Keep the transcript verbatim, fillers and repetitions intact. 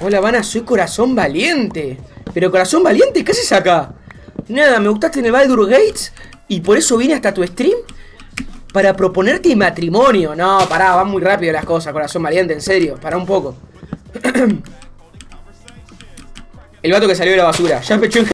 Hola, Vana, soy Corazón Valiente. Pero Corazón Valiente, ¿qué haces acá? Nada, me gustaste en el Baldur's Gates y por eso vine hasta tu stream para proponerte matrimonio. No, pará, van muy rápido las cosas, Corazón Valiente, en serio, pará un poco. El vato que salió de la basura, ya me echó en...